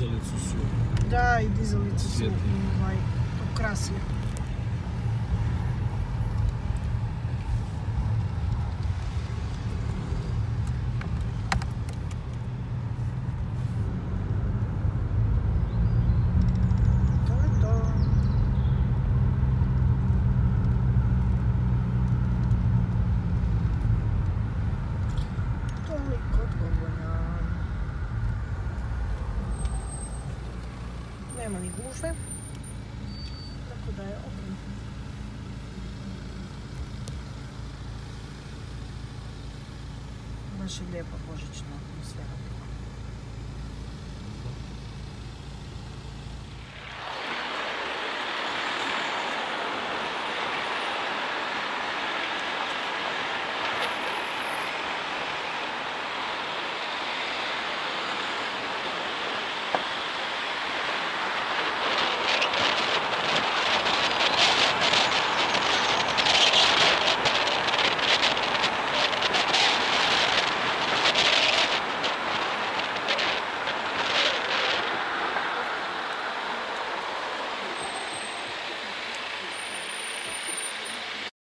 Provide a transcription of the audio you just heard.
dizalicu su... Da, i dizalice su ukrasile. Nema ni gužve, tako da je ok. Baš je lijepa božićna atmosfera.